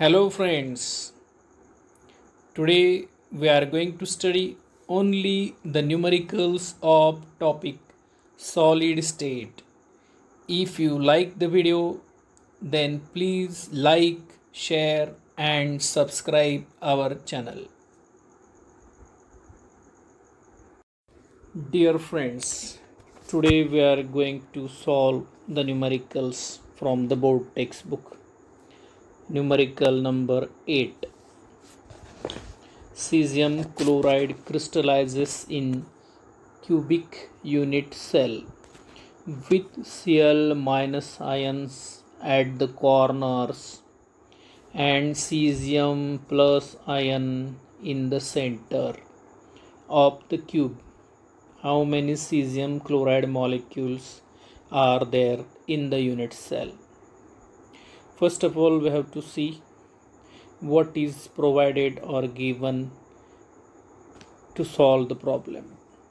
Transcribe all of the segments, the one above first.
Hello friends, today we are going to study only the numericals of topic solid state. If you like the video, then please like, share and subscribe our channel. Dear friends, today we are going to solve the numericals from the board textbook. Numerical number 8. Cesium chloride crystallizes in cubic unit cell with Cl- ions at the corners and cesium plus ion in the center of the cube. How many cesium chloride molecules are there in the unit cell? First of all, we have to see what is provided or given to solve the problem.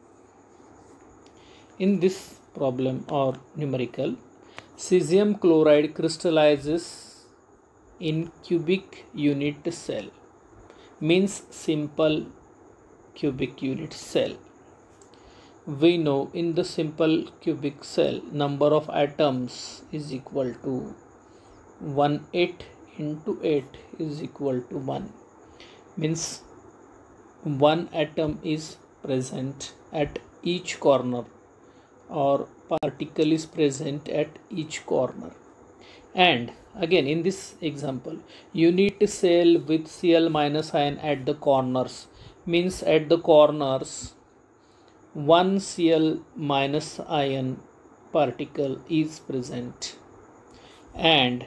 In this problem or numerical, cesium chloride crystallizes in cubic unit cell, means simple cubic unit cell. We know in the simple cubic cell number of atoms is equal to 8 into 8 is equal to 1, means one atom is present at each corner or particle is present at each corner. And again in this example, unit cell with Cl- ion at the corners, means at the corners one Cl- ion particle is present, and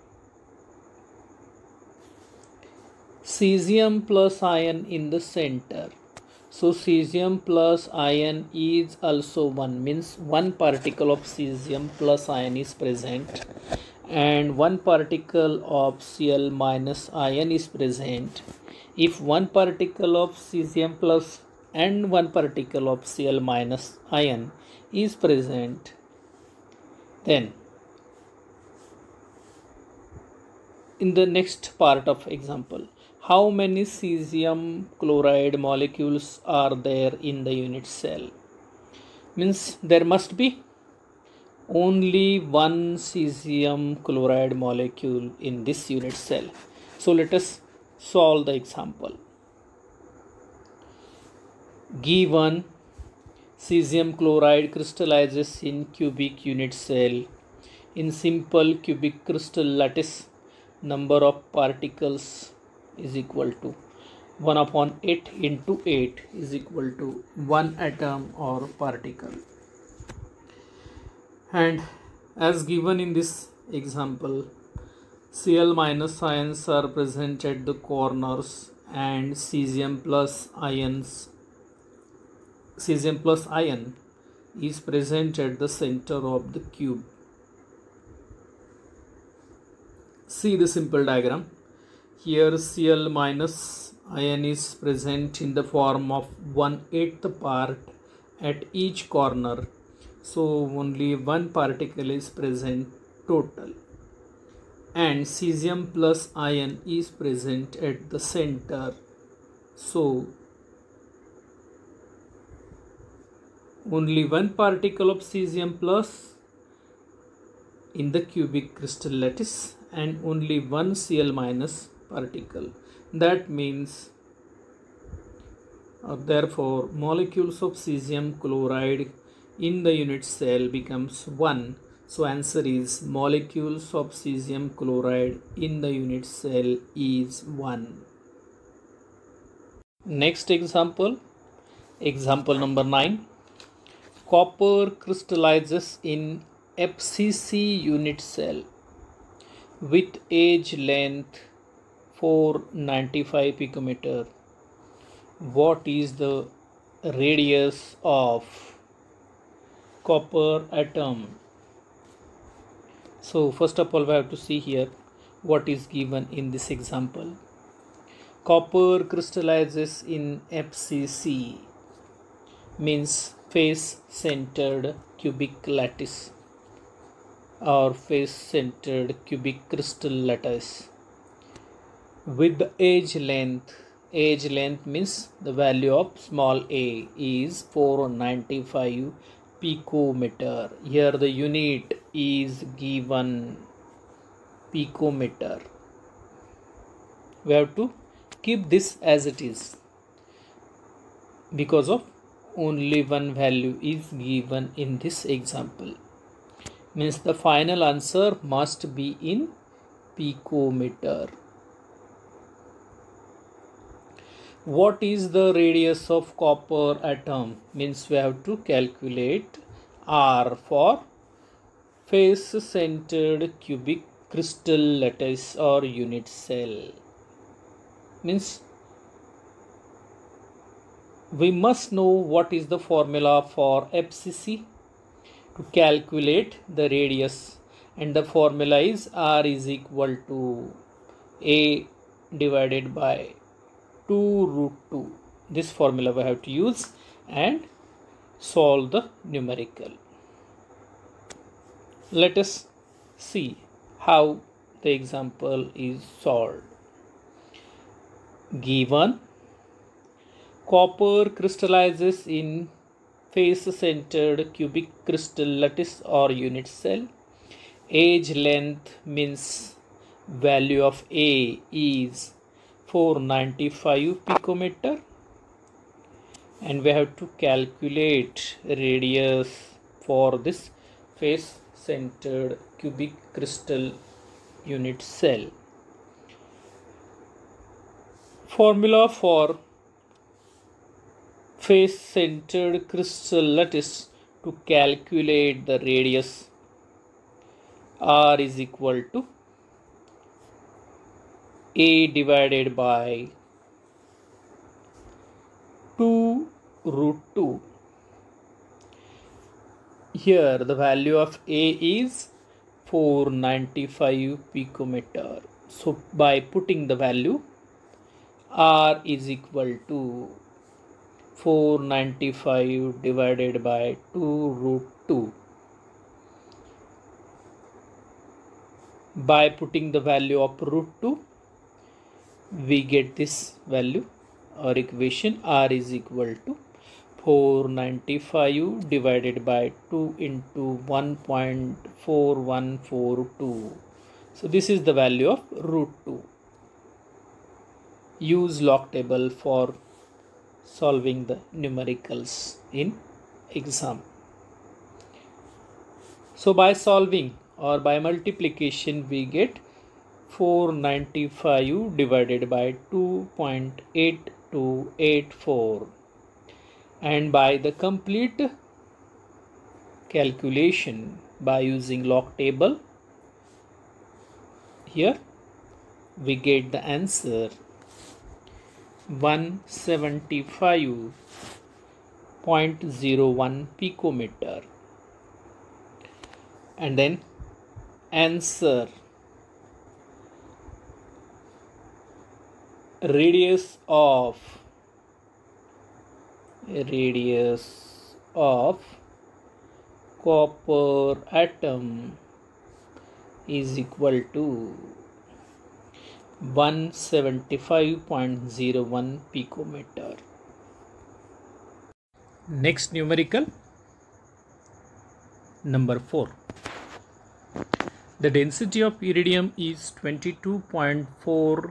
cesium plus ion in the center. So cesium plus ion is also 1, means one particle of cesium plus ion is present and one particle of Cl- ion is present. If one particle of cesium plus and one particle of Cl- ion is present, then in the next part of example, how many cesium chloride molecules are there in the unit cell? Means there must be only one cesium chloride molecule in this unit cell. So let us solve the example. Given cesium chloride crystallizes in cubic unit cell in simple cubic crystal lattice, number of particles is equal to 1 upon 8 into 8 is equal to 1 atom or particle. And as given in this example, Cl- ions are present at the corners and cesium plus ion is present at the center of the cube. See the simple diagram. Here Cl- ion is present in the form of 1/8 part at each corner. So only one particle is present total. And cesium plus ion is present at the center. So only one particle of cesium plus in the cubic crystal lattice and only one Cl- particle. That means therefore molecules of cesium chloride in the unit cell becomes 1. So answer is molecules of cesium chloride in the unit cell is 1. Next example, example number 9. Copper crystallizes in FCC unit cell with edge length 495 picometer. What is the radius of copper atom? So first of all we have to see here what is given in this example. Copper crystallizes in FCC, means face centered cubic lattice or face centered cubic crystal lattice. with the edge length means the value of small a is 495 picometer. Here the unit is given picometer. We have to keep this as it is because of only one value is given in this example. Means the final answer must be in picometer. What is the radius of copper atom? Means we have to calculate R for face-centered cubic crystal lattice or unit cell. Means we must know what is the formula for FCC to calculate the radius, and the formula is R is equal to A divided by 2 root 2. This formula we have to use and solve the numerical. Let us see how the example is solved. Given copper crystallizes in face-centered cubic crystal lattice or unit cell. Edge length means value of A is 495 picometer, and we have to calculate radius for this face-centered cubic crystal unit cell. Formula for face-centered crystal lattice to calculate the radius R is equal to A divided by 2 root 2. Here the value of A is 495 picometer. So by putting the value, R is equal to 495 divided by 2 root 2. By putting the value of root 2, we get this value or equation. R is equal to 495 divided by 2 into 1.4142. So this is the value of root 2. Use log table for solving the numericals in exam. So by solving or by multiplication, we get 495 divided by 2.8284, and by the complete calculation by using log table, here we get the answer 175.01 picometer, and then answer radius of copper atom is equal to 175.01 picometer. Next numerical, number 4. The density of iridium is 22.4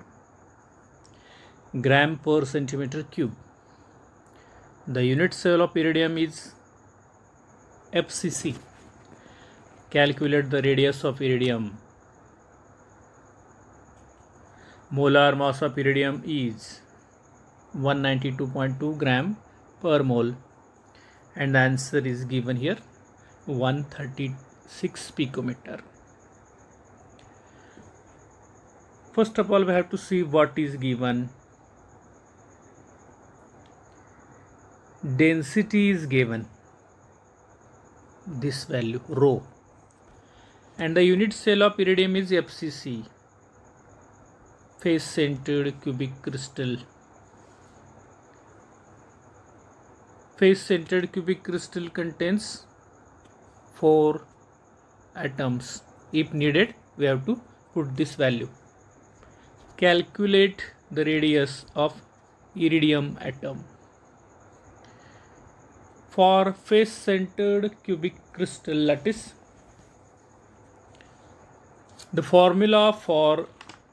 gram per centimeter cube. The unit cell of iridium is FCC. Calculate the radius of iridium. Molar mass of iridium is 192.2 gram per mole, and the answer is given here 136 picometer. First of all, we have to see what is given. Density is given, this value rho, and the unit cell of iridium is FCC, face centered cubic crystal. Face centered cubic crystal contains 4 atoms. If needed, we have to put this value. Calculate the radius of iridium atom. For face-centered cubic crystal lattice, the formula for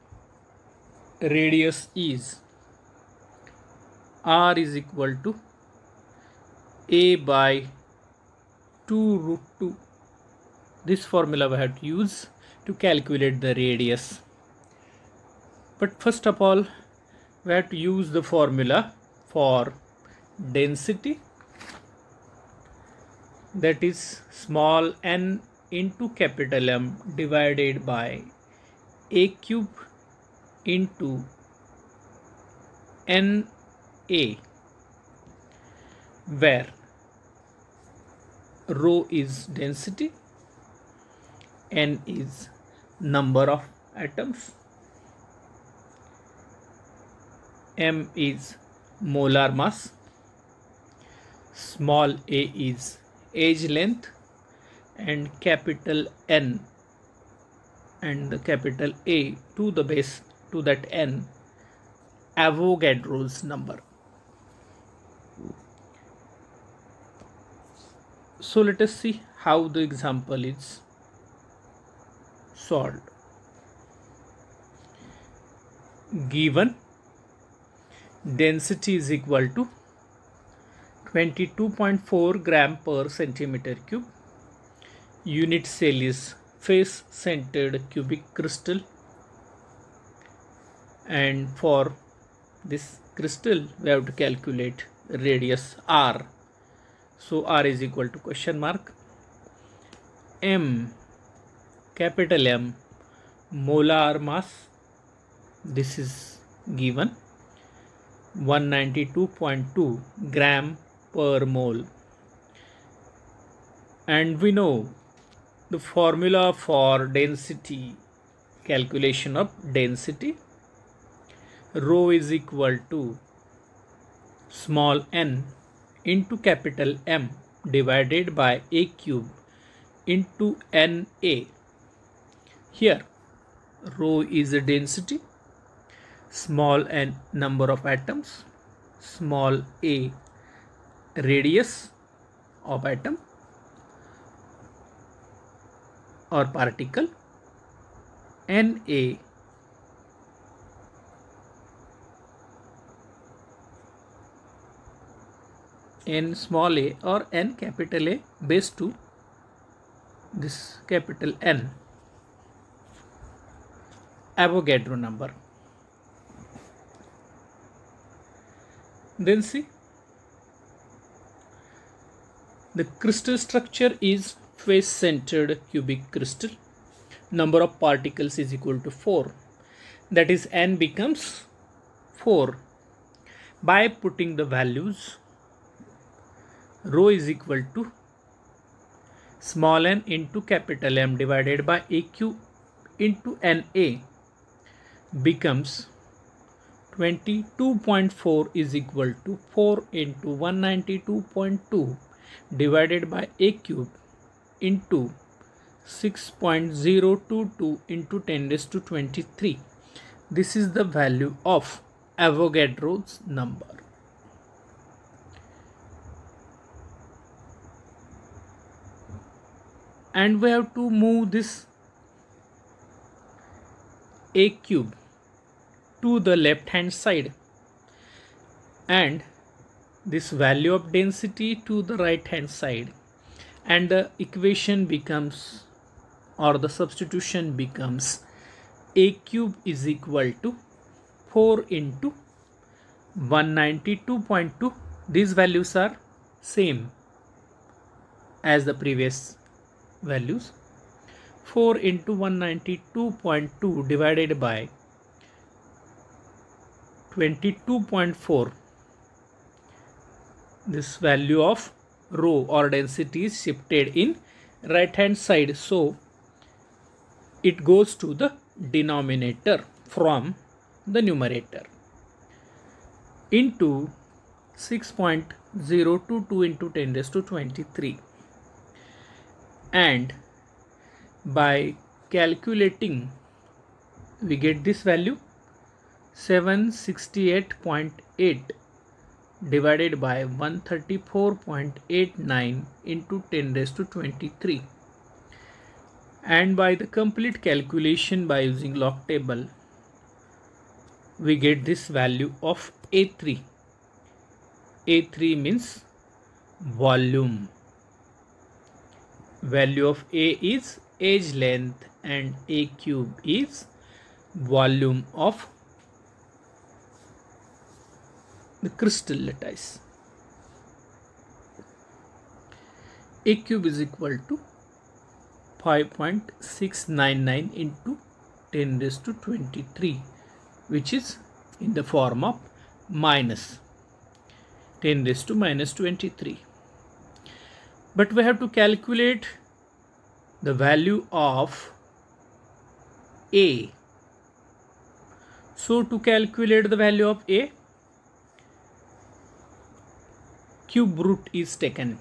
radius is R is equal to A by 2 root 2. This formula we have to use to calculate the radius. But first of all, we have to use the formula for density, that is small n into capital M divided by A cube into NA, where rho is density, n is number of atoms, m is molar mass, small a is edge length, and capital N and the capital A to the base to that n, Avogadro's number. So let us see how the example is solved. Given density is equal to 22.4 gram per centimeter cube. Unit cell is face centered cubic crystal, and for this crystal we have to calculate radius R. So R is equal to question mark M, capital M, molar mass, this is given 192.2 gram per mole, and we know the formula for density, calculation of density, rho is equal to small n into capital M divided by A cube into NA. Here rho is a density, small n number of atoms, small a radius of atom or particle, Na n small a or n capital A base 2 this capital N, Avogadro number. Then see, the crystal structure is face centered cubic crystal. Number of particles is equal to 4, that is n becomes 4. By putting the values, rho is equal to small n into capital M divided by A cube into NA becomes 22.4 is equal to 4 into 192.2 divided by A cube into 6.022 into 10 raised to 23. This is the value of Avogadro's number. And we have to move this A cube to the left hand side and this value of density to the right hand side, and the equation becomes, or the substitution becomes, A cube is equal to 4 into 192.2. These values are same as the previous values. 4 into 192.2 divided by 22.4. This value of rho or density is shifted in right hand side, so it goes to the denominator from the numerator, into 6.022 into 10 raised to 23. And by calculating we get this value 768.8 divided by 134.89 into 10 raised to 23. And by the complete calculation by using log table, we get this value of A3. A3 means volume. Value of A is edge length and A cube is volume of the crystal lattice. A cube is equal to 5.699 into 10 raised to 23, which is in the form of minus 10 raised to minus 23. But we have to calculate the value of A. So to calculate the value of A, cube root is taken.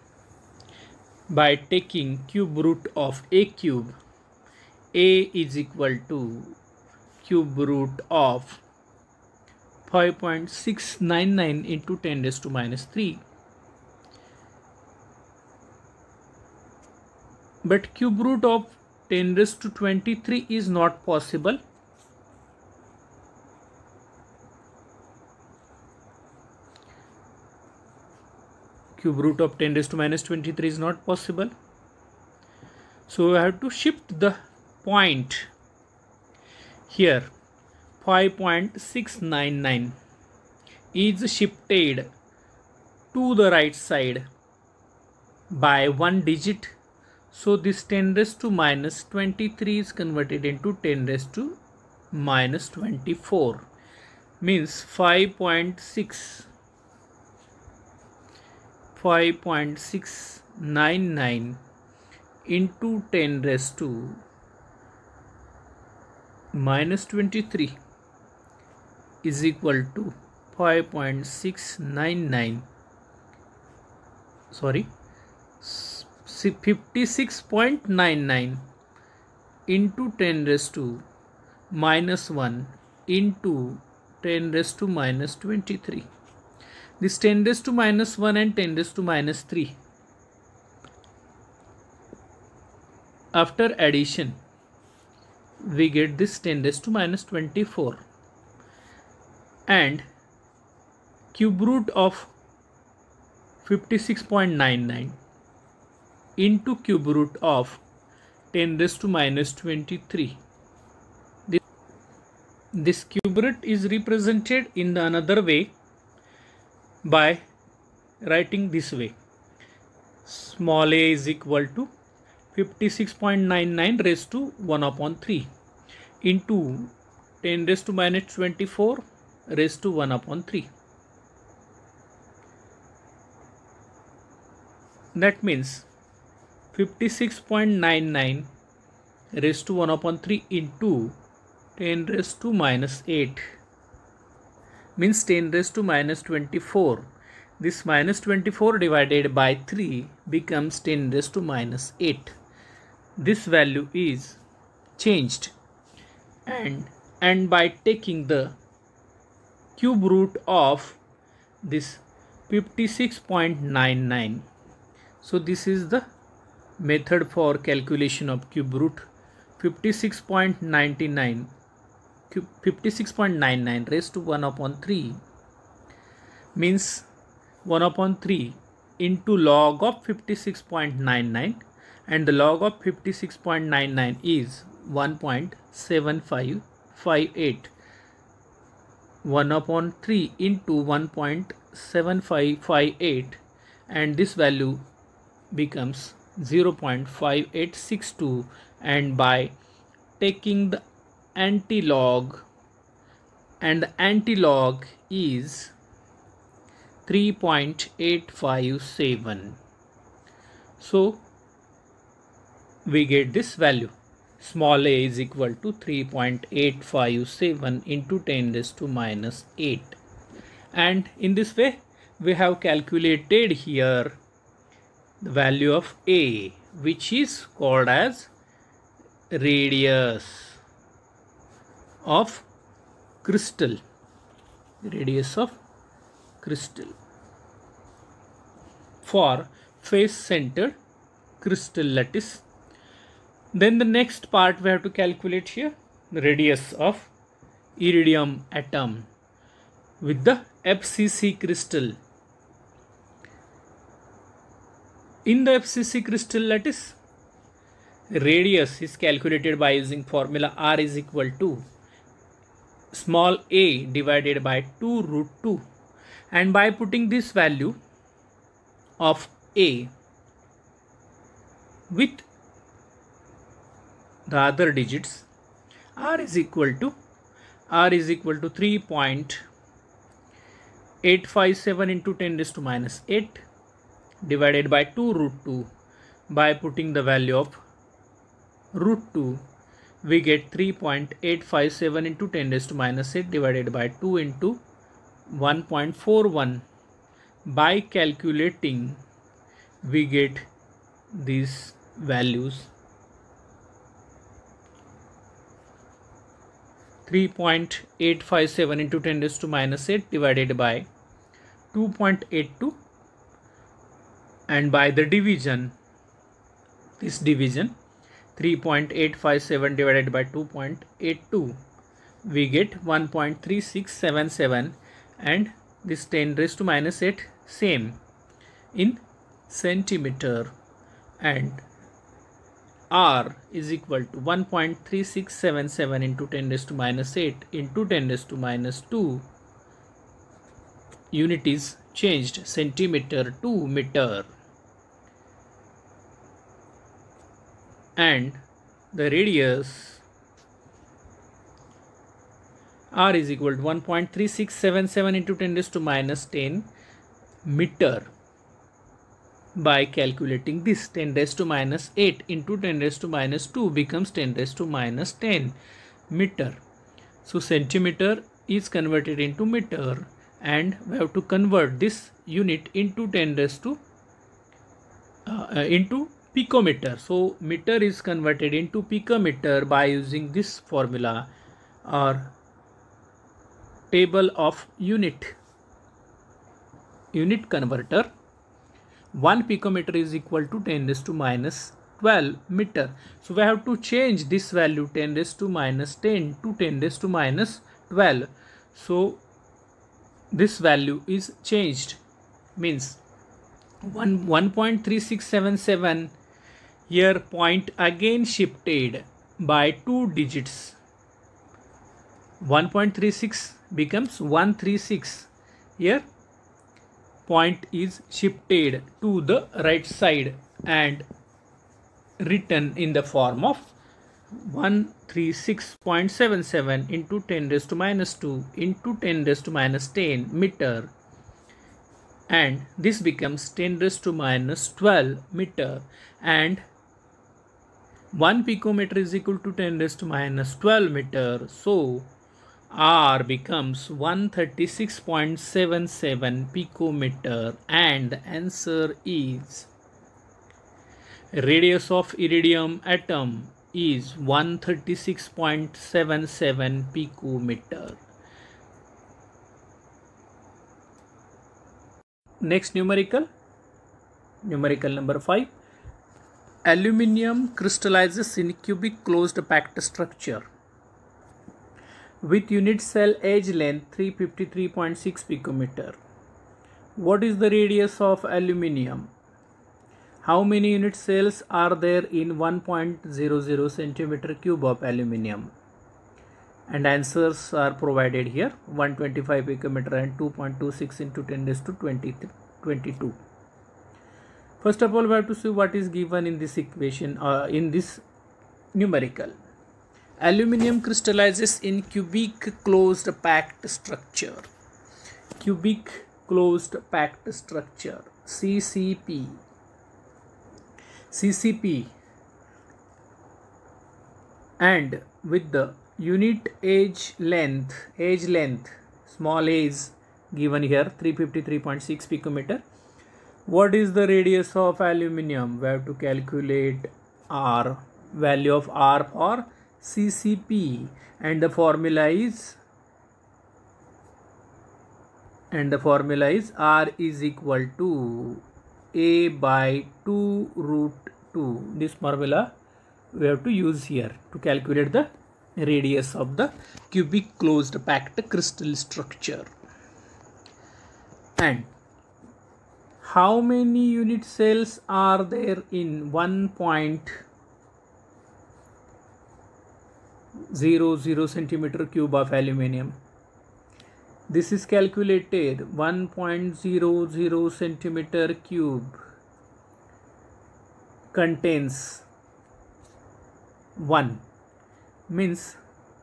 By taking cube root of A cube, A is equal to cube root of 5.699 into 10 raised to minus 3. But cube root of 10 raised to 23 is not possible. Cube root of 10 raised to minus 23 is not possible. So we have to shift the point here. 5.699 is shifted to the right side by one digit. So this 10 raised to minus 23 is converted into 10 raised to minus 24, means 5.699 into 10 raised to minus 23 is equal to 56.99 into 10 raised to minus 1 into 10 raised to minus 23. This 10 raised to minus 1 and 10 raised to minus 3. After addition, we get this 10 raised to minus 24. And cube root of 56.99 into cube root of 10 raised to minus 23. This cube root is represented in the another way by writing this way. Small a is equal to 56.99 raised to 1 upon 3 into 10 raised to minus 24 raised to 1 upon 3. That means 56.99 raised to 1 upon 3 into 10 raised to minus 8 means 10 raised to minus 24. This minus 24 divided by 3 becomes 10 raised to minus 8. This value is changed, and by taking the cube root of this 56.99. So this is the method for calculation of cube root. 56.99 raised to 1 upon 3 means 1 upon 3 into log of 56.99, and the log of 56.99 is 1.7558. 1 upon 3 into 1.7558, and this value becomes 0.5862, and by taking the anti-log, and the anti-log is 3.857. So we get this value. Small a is equal to 3.857 into 10 raised to minus 8. And in this way we have calculated here the value of A, which is called as radius of crystal, radius of crystal for face centered crystal lattice. Then the next part we have to calculate here, the radius of iridium atom with the FCC crystal. In the FCC crystal lattice, radius is calculated by using formula R is equal to small a divided by 2 root 2, and by putting this value of a with the other digits, R is equal to 3.857 into 10 raised to minus 8 divided by 2 root 2. By putting the value of root 2, we get 3.857 into 10 raised to minus 8 divided by 2 into 1.41. By calculating, we get these values: 3.857 into 10 raised to minus 8 divided by 2.82, and by the division, this division 3.857 divided by 2.82, we get 1.3677, and this 10 raised to minus 8 same in centimeter, and R is equal to 1.3677 into 10 raised to minus 8 into 10 raised to minus 2. Unit is changed, centimeter to meter, and the radius R is equal to 1.3677 into 10 raised to minus 10 meter. By calculating this, 10 raised to minus 8 into 10 raised to minus 2 becomes 10 raised to minus 10 meter. So centimeter is converted into meter, and we have to convert this unit into 10 raised to into picometer. So meter is converted into picometer by using this formula or table of unit converter. 1 picometer is equal to 10 raised to minus 12 meter. So we have to change this value 10 raised to minus 10 to 10 raised to minus 12. So this value is changed, means 1.3677 here, point again shifted by 2 digits. 1.36 becomes 136. Here point is shifted to the right side and written in the form of 136.77 into 10 raised to minus 2 into 10 raised to minus 10 meter, and this becomes 10 raised to minus 12 meter, and 1 picometer is equal to 10 raised to minus 12 meter. So R becomes 136.77 picometer, and the answer is radius of iridium atom is 136.77 picometer. Next numerical number 5. Aluminium crystallizes in cubic closed packed structure with unit cell edge length 353.6 picometer. What is the radius of aluminium? How many unit cells are there in 1.00 centimeter cube of aluminium? And answers are provided here: 125 picometer and 2.26 into 10 raised to 22. First of all, we have to see what is given in this equation in this numerical. Aluminium crystallizes in cubic closed packed structure. Cubic closed packed structure, CCP. And with the unit edge length, small a is given here, 353.6 picometer. What is the radius of aluminium? We have to calculate R, value of R for CCP, and the formula is and the formula is r is equal to a by 2 root 2. This formula we have to use here to calculate the radius of the cubic closed packed crystal structure. And how many unit cells are there in 1.00 centimeter cube of aluminium? This is calculated 1.00 centimeter cube contains 1, means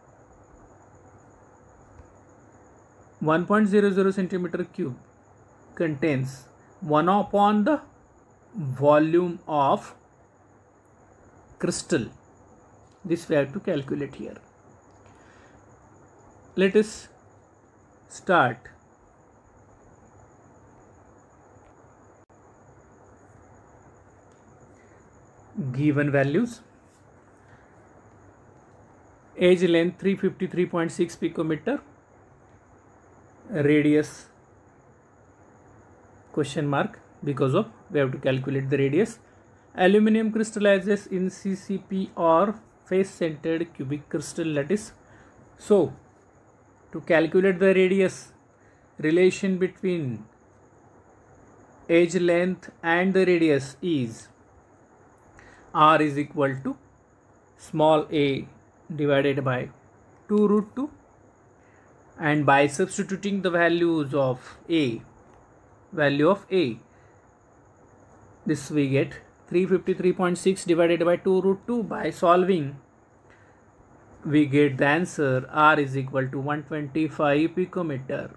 1.00 centimeter cube contains 1 upon the volume of crystal. This we have to calculate here. Let us start. Given values: edge length 353.6 picometer, radius question mark because of we have to calculate the radius. Aluminium crystallizes in CCP or face centered cubic crystal lattice. So to calculate the radius, relation between edge length and the radius is r is equal to small a divided by 2 root 2, and by substituting the values of a, this we get 353.6 divided by 2 root 2. By solving we get the answer r is equal to 125 picometer.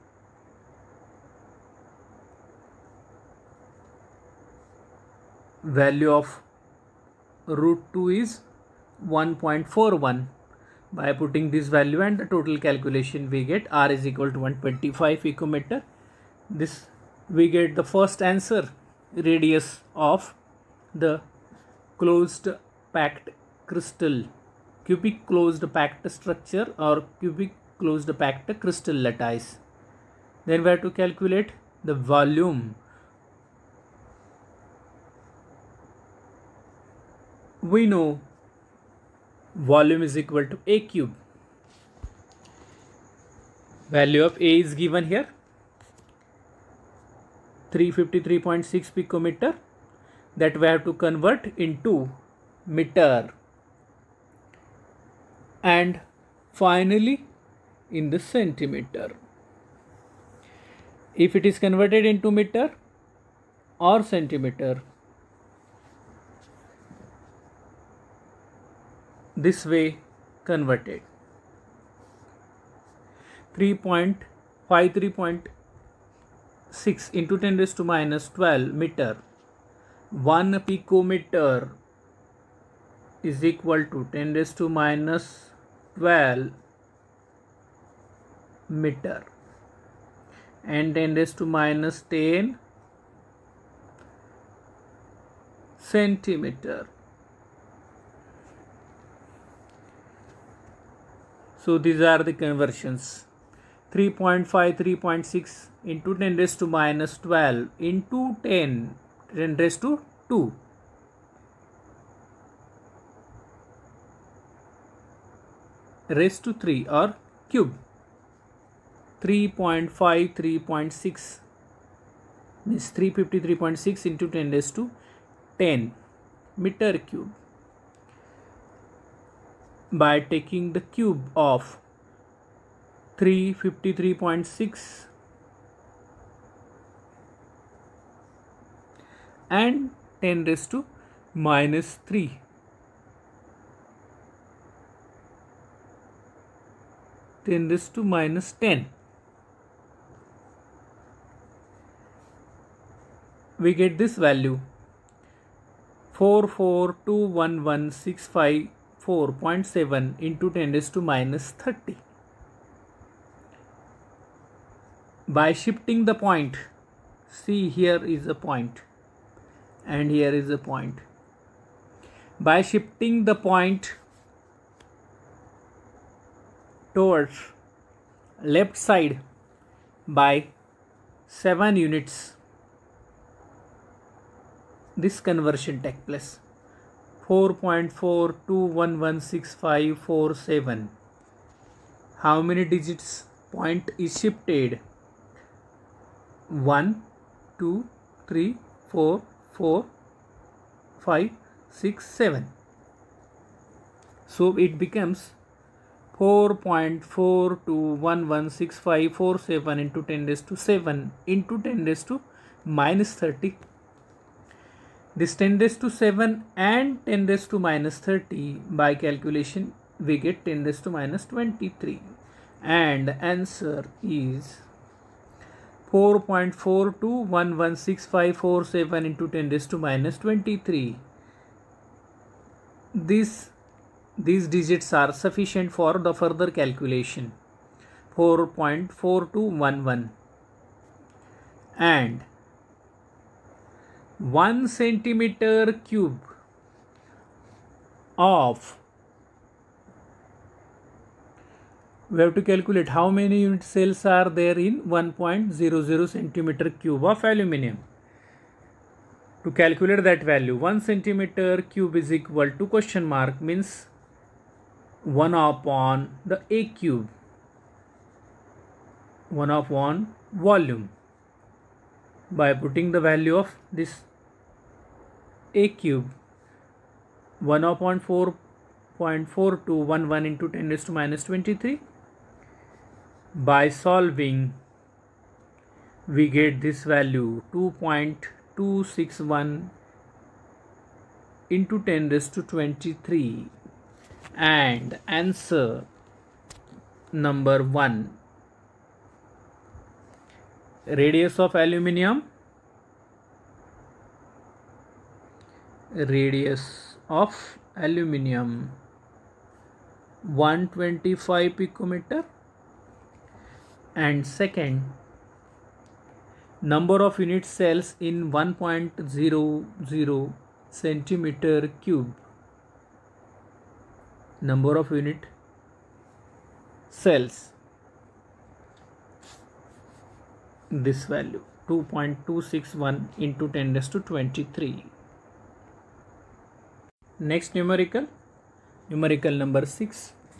Value of root 2 is 1.41. By putting this value and the total calculation we get r is equal to 125 picometer. This we get the first answer, radius of the closed packed crystal, cubic closed packed structure or cubic closed packed crystal lattice. Then we have to calculate the volume. We know volume is equal to a cube. Value of a is given here, 353.6 picometer, that we have to convert into meter, and finally in the centimeter. If it is converted into meter or centimeter, this way converted, 3.53.6 into 10 raised to minus 12 meter. 1 picometer is equal to 10 raised to minus 12 meter, and 10 raised to minus 10 centimeter. So these are the conversions. 3.53.6 into 10 raised to minus 12 into 10 raised to 2. Raised to 3 or cube. 3.53.6 means 353.6 into 10 raised to 10 meter cube. By taking the cube of 353.6 and 10 raised to minus 3, ten raised to minus 10, we get this value, 4421165.4 into 10 raised to minus 30. By shifting the point, see here is a point and here is a point. By shifting the point towards left side by 7 units this conversion take place. 4.42116547. How many digits point is shifted? 1 2 3 4 4 5 6 7. So it becomes 4.42116547 into 10 raised to 7 into 10 raised to minus 30. This 10 raised to 7 and 10 raised to minus 30, by calculation we get 10 raised to minus 23, and the answer is 4.42116547 into 10 raised to minus 23. These digits are sufficient for the further calculation. 4.4211 and 1 centimeter cube of, we have to calculate how many unit cells are there in 1.00 centimeter cube of aluminium. To calculate that value, 1 centimeter cube is equal to question mark means 1 upon the A cube, 1 upon volume. By putting the value of this A cube, 1 upon 4.4211 into 10 raised to minus 23. By solving, we get this value 2.261 into 10 raised to 23, and answer number 1. Radius of aluminium, radius of aluminium 125 picometer, and second, number of unit cells in 1.00 centimeter cube, number of unit cells, this value 2.261 into 10 raised to 23. Next numerical number 6.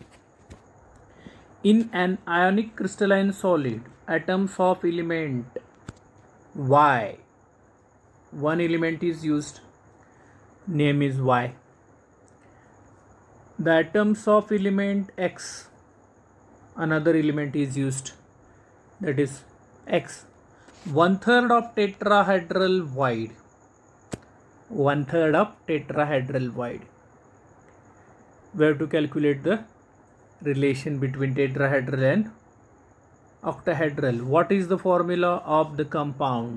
In an ionic crystalline solid, atoms of element Y, one element is used, name is Y. The atoms of element X, another element is used, that is X. 1/3 of tetrahedral void, 1/3 of tetrahedral void. We have to calculate the relation between tetrahedral and octahedral. What is the formula of the compound?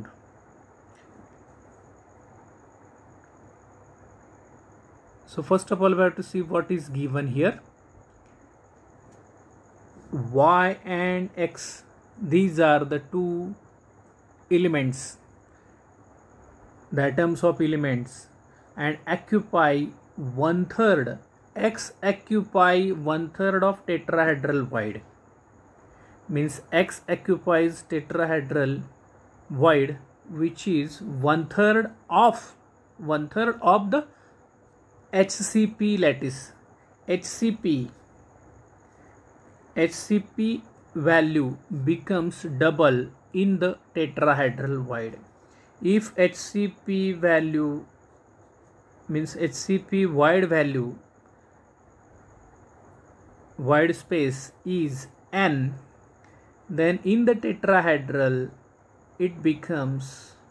So first of all, we have to see what is given here. Y and X, these are the two elements, the atoms of elements, and occupy 1/3. X occupy 1/3 of tetrahedral void, means X occupies tetrahedral void, which is 1/3 of the HCP lattice. HCP value becomes double in the tetrahedral void. If HCP value means HCP void value, void space is n, then in the tetrahedral it becomes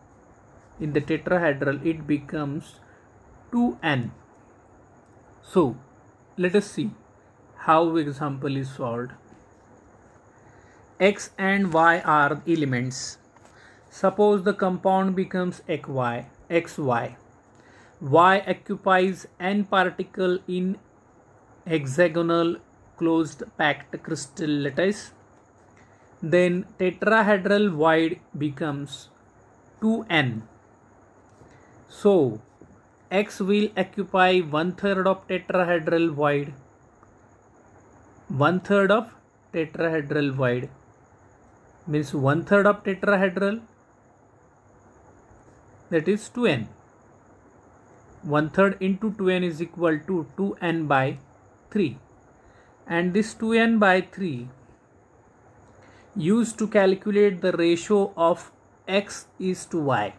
2n. So let us see how example is solved. X and Y are elements. Suppose the compound becomes XY. Y occupies n particle in hexagonal closed packed crystal lattice. Then tetrahedral void becomes 2n. So X will occupy 1/3 of tetrahedral void. 1/3 of tetrahedral void means 1/3 of tetrahedral that is 2n. 1/3 into 2n is equal to 2n by 3. And this 2n by 3 used to calculate the ratio of x is to y.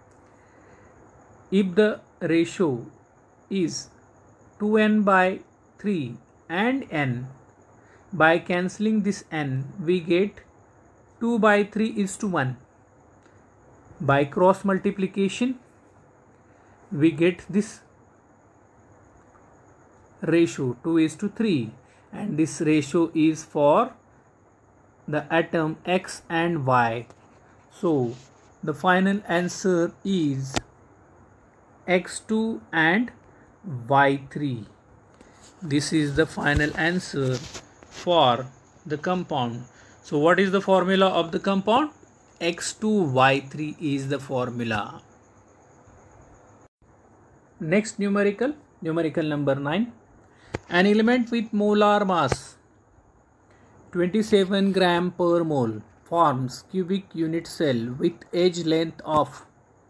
If the ratio is 2n by 3 and n, by cancelling this n we get 2 by 3 is to 1. By cross multiplication we get this ratio 2 is to 3, and this ratio is for the atom x and y. So the final answer is x2 and y3. This is the final answer for the compound. So what is the formula of the compound? x2y3 is the formula. Next numerical number 9. An element with molar mass 27 gram per mole forms cubic unit cell with edge length of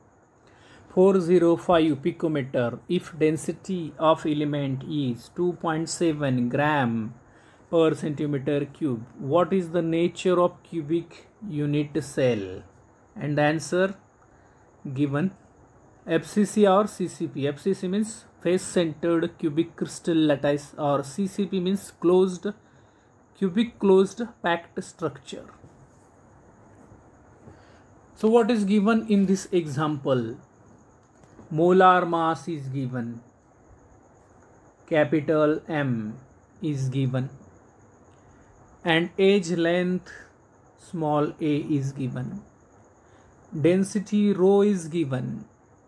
405 picometer if density of element is 2.7 gram per centimeter cube. What is the nature of cubic unit cell? And the answer given FCC or CCP. FCC means face centered cubic crystal lattice, or CCP means cubic closed packed structure. So what is given in this example? Molar mass is given, capital M is given, and edge length small a is given. Density rho is given.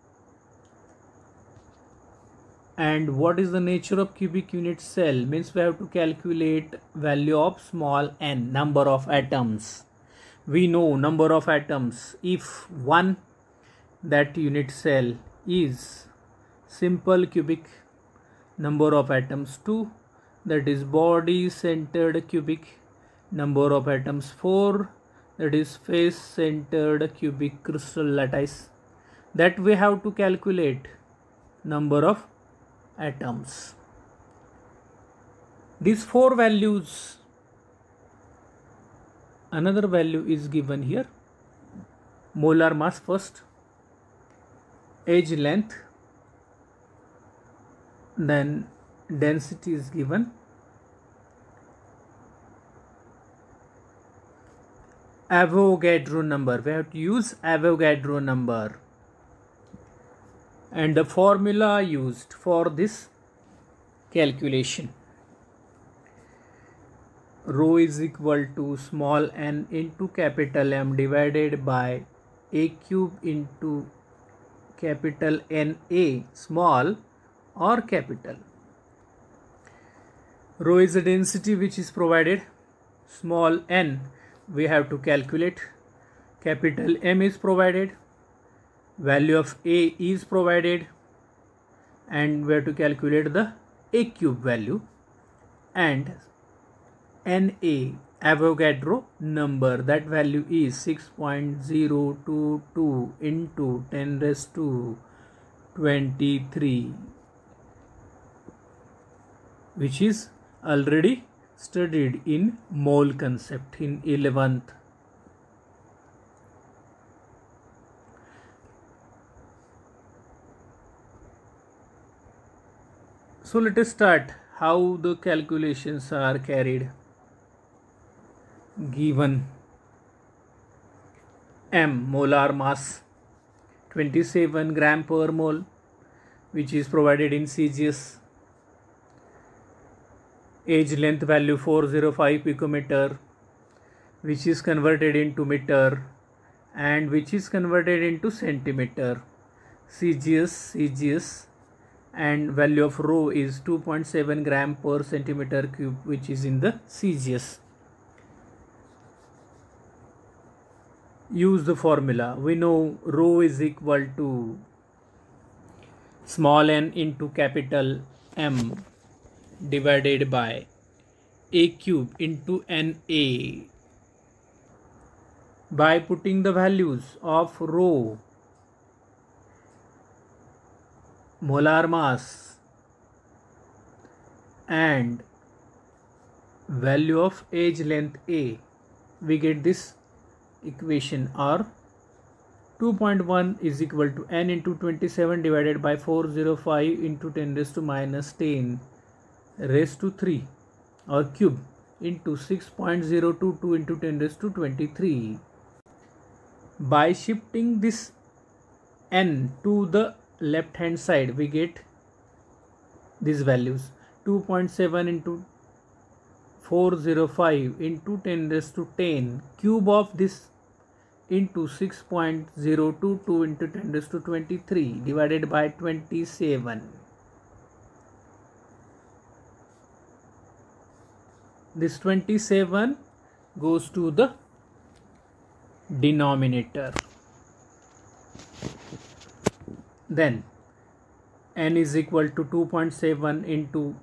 And what is the nature of cubic unit cell? Means we have to calculate value of small n, number of atoms. We know number of atoms. If 1, that unit cell is simple cubic. Number of atoms 2, that is body centered cubic. Number of atoms 4, that is face centered cubic crystal lattice. That we have to calculate number of atoms. These 4 values, another value is given here. Molar mass first, edge length, then density is given, Avogadro number. We have to use Avogadro number. And the formula used for this calculation. Rho is equal to small n into capital M divided by a cube into capital N A, small or capital. Rho is the density which is provided. Small n we have to calculate. Capital M is provided. Value of A is provided, and we have to calculate the A cube value, and Na, Avogadro number, that value is 6.022 into 10 raised to 23, which is already studied in mole concept in 11th. So let us start how the calculations are carried. Given M, molar mass 27 gram per mole, which is provided in CGS. Edge length value 405 picometer, which is converted into meter and which is converted into centimeter. CGS, and value of rho is 2.7 gram per centimeter cube, which is in the CGS. Use the formula. We know rho is equal to small n into capital M divided by A cube into NA. By putting the values of rho molar mass and value of edge length A, we get this equation, or 2.1 is equal to n into 27 divided by 405 into 10 raised to minus 10 raised to 3 or cube into 6.022 into 10 raised to 23. By shifting this n to the left hand side, we get these values: 2.7 into 405 into 10 raised to 10 cube of this into 6.022 into 10 raised to 23 divided by 27. This 27 goes to the denominator. Then n is equal to 2.7 into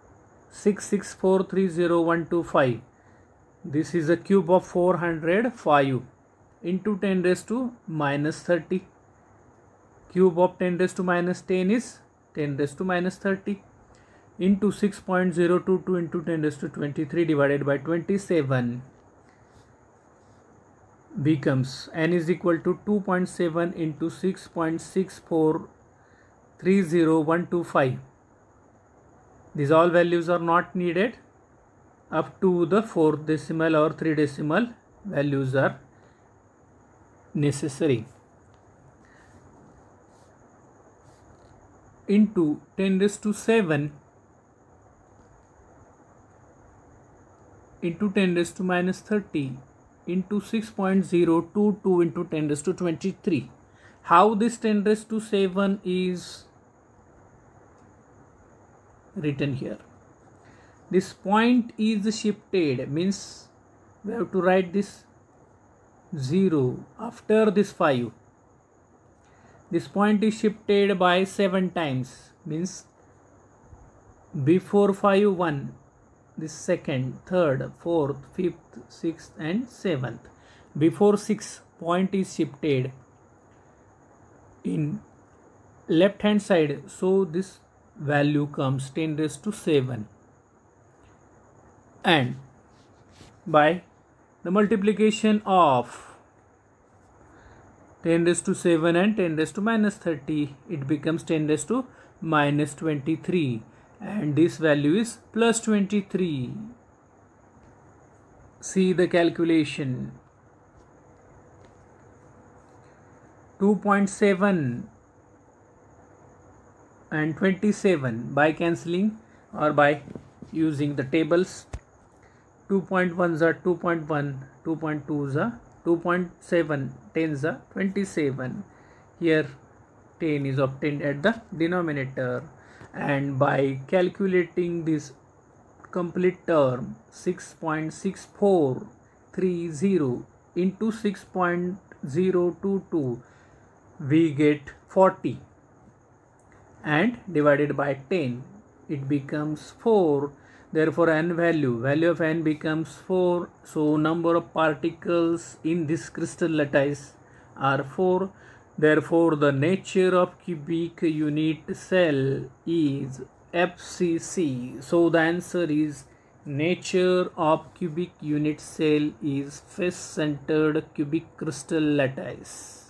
66430.125. This is a cube of 405 into 10 raised to minus 30. Cube of 10 raised to minus 10 is 10 raised to minus 30 into 6.022 into 10 raised to 23 divided by 27 becomes n is equal to 2.7 into 6.6430125. These all values are not needed. Up to the 4th decimal or 3 decimal values are necessary. Into 10 raised to 7 into 10 raised to minus 30 into 6.022 into 10 raised to 23. How this 10 raised to 7 is written here? This point is shifted, means we have to write this 0 after this 5. This point is shifted by 7 times, means before 5 1, this second, third, fourth, fifth, sixth and seventh. Before 6, point is shifted in left hand side, so this value comes 10 raised to 7. And by the multiplication of 10 raised to 7 and 10 raised to minus 30, it becomes 10 raised to minus 23, and this value is plus 23. See the calculation. 2.7 and 27 by cancelling or by using the tables. 2.1s are 2.1, 2.2s are 2.7, 10s are 27. Here 10 is obtained at the denominator, and by calculating this complete term 6.6430 into 6.022, we get 40, and divided by 10 it becomes 4. Therefore value of n becomes 4. So number of particles in this crystal lattice are 4. Therefore the nature of cubic unit cell is FCC. So the answer is nature of cubic unit cell is face centered cubic crystal lattice.